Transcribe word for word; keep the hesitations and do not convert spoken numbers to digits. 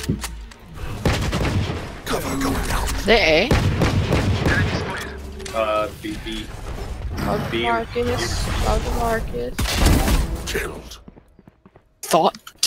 Cover going out. Is it A? Uh, B, B. Love B. Marcus. Love Marcus. Killed. Thought.